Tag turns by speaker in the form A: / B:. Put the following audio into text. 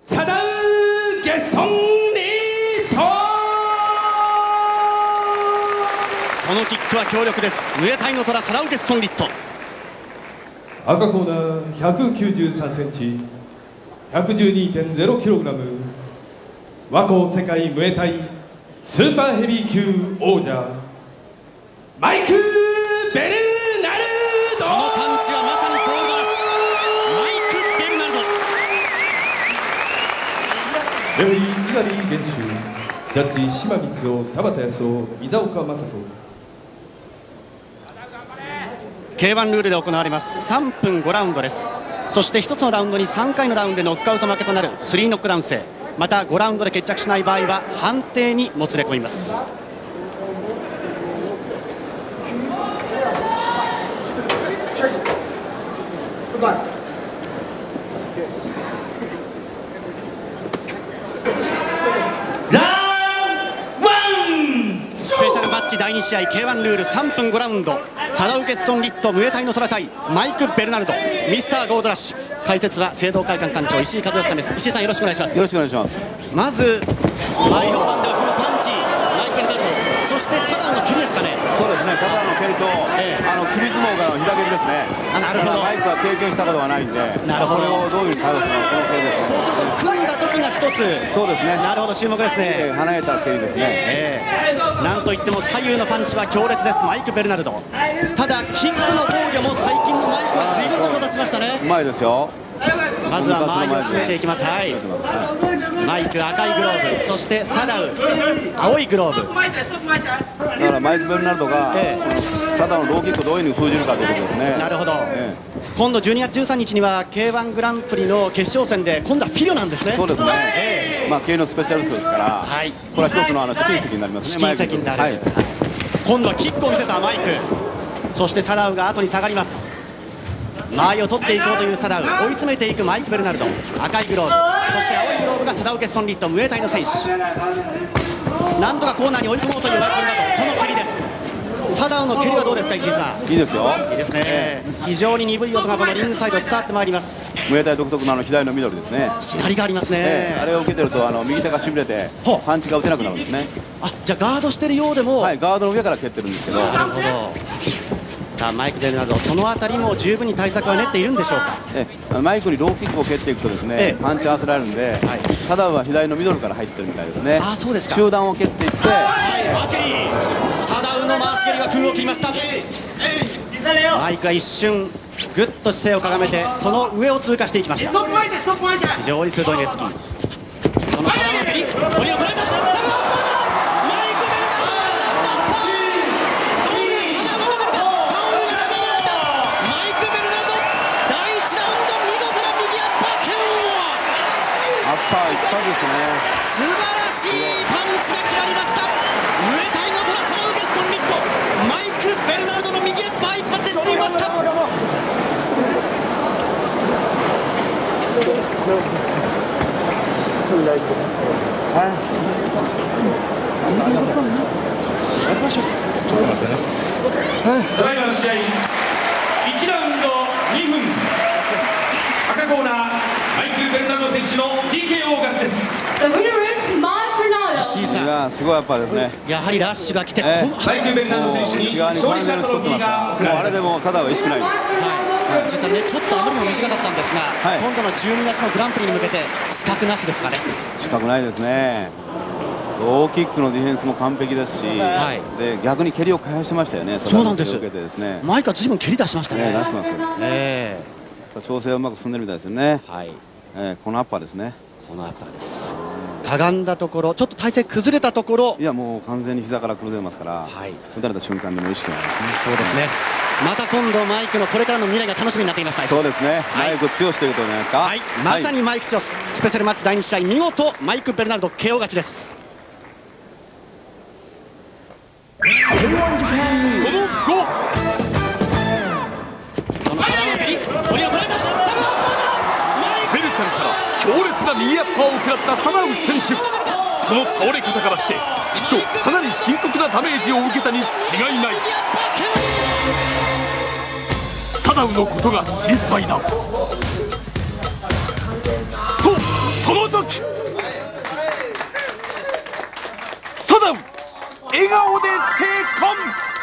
A: サダウゲソンリート。
B: そのキックは強力です。ムエタイの虎サダウゲッソンリット。
A: 赤コーナー193センチ 112.0kg 和光世界ムエタイスーパーヘビー級王者マイク・ベルナルド。
B: そのパンチはまさにゴールドです。マイク・ベルナルド。
A: レフェリー猪狩元秀、ジャッジ島光夫、田畑康夫、伊沢岡正人。
B: K1 ルールで行われます3分5ラウンドです。そして1つのラウンドに3回のラウンドでノックアウト負けとなる3ノックダウン制、また5ラウンドで決着しない場合は判定にもつれ込みます。スペシャルマッチ第2試合 K1 ルール3分5ラウンド、サダウゲッソンリットムエタイの虎対マイク・ベルナルドミスターゴールドラッシュ。解説は聖堂会館館長石井和義さんです。石井さん、よろしくお願いします。
C: よろしくお願いします。
B: まず前評判ではこのパンチ、マイク・ベルナルド、そしてサダウの蹴りですかね。
C: そうですね、サダウの蹴りと、首相撲からの膝蹴りですね。
B: なるほど。
C: マイクは経験したことがないんで、
B: なるほど。
C: これをどういうふうに対応するのか、この蹴りですね。
B: そうすると組んだ時が一つ。そうですね。なるほど、注目ですね。
C: 離れた蹴りですね。
B: なんといっても左右のパンチは強烈です、マイク・ベルナルド。ただキックの防御も最近のマイクは随分と調達しましたね。
C: うまいですよ。
B: まずは周りを詰めていきます。はい、マイク赤いグローブ、そしてサダウ青いグローブ。
C: だからマイク・ベルナルドが、サダウのローキックをどういうふうに封じるかということですね。
B: なるほど、今度12月13日には K1 グランプリの決勝戦で今度はフィリョなんですね。
C: そうですね、まあ K のスペシャリストですから、これは一つの試金石になりますね。
B: 試金石になる、今度はキックを見せたマイク、そしてサダウが後に下がります。間合いを取っていこうというサダウ、追い詰めていくマイク・ベルナルド、赤いグローブ、そして青いグローブがサダウゲッソンリットムエタイの選手。なんとかコーナーに追い込もうというマイク・ベルナルド、この蹴りです。サダウの蹴りはどうですか、石井さん。
C: いいですよ。
B: いいですね。非常に鈍い音がこのリングサイド伝わってまいります。
C: ムエタイ独特の左のミドルですね。
B: しなりがありますね。
C: あれを受けてると右手がしびれてパンチが打てなくなるんですね。
B: じゃあガードしてるようでも、
C: ガードの上から蹴ってるんですけど。
B: なるほど。さあマイク・ベルナルド、そのあたりも十分に対策は練っているんでしょうか。
C: マイクにローキックを蹴っていくとですね、パンチ合わせられるんで、サダウは左のミドルから入ってるみたいですね。
B: そうですか。
C: 中段を蹴っていって、
B: 回し蹴り、サダウの回し蹴りが空を切りました。マイクは一瞬ぐっと姿勢をかがめてその上を通過していきました。非常に鋭い目つき、そのサダウの蹴り、取りを取れた。
C: いったですね。
B: 素晴らしいパンチが決まりました。ムエタイの虎サダウゲッソンリット、マイク・ベルナルドの右へバー一発で進みました。
A: ただいまの試合1ラウンド2分、赤コーナーマイク・ベルナルド選手の TKO 勝ちです。
B: 石井さん、
C: いやすごいやっぱですね。
B: やはりラッシュが来て、
A: マイク・ベルナルド選手に勝利したトロフィーが贈られます。
C: あれでもサダウは意識ないです。
B: 石井さんね、ちょっとあまりにも短かったんですが、今度の12月のグランプリに向けて資格なしですかね。
C: 資格ないですね。ローキックのディフェンスも完璧ですし、で逆に蹴りを返してましたよね。
B: そうなんです。マイクは随分蹴り出しましたね。
C: 出してます。調整はうまく進んでるみたいですよね。このアッパーですね。
B: このアッパーです。かがんだところ、ちょっと体勢崩れたところ、
C: いやもう完全に膝から崩れますから、打たれた瞬間にも意識ないですね。
B: そうですね。また今度マイクのこれからの未来が楽しみになってきました。
C: そうですね。マイク強しということじゃないですか。
B: まさにマイク強し。スペシャルマッチ第2試合、見事マイク・ベルナルド KO 勝ちです。その後、このサダウの蹴り、取りを取れた。
D: ベルちゃんから強烈な右アッパーを食らったサダウ選手。その倒れ方からしてきっとかなり深刻なダメージを受けたに違いない。サダウのことが心配だと、その時時、サダム笑顔で生還。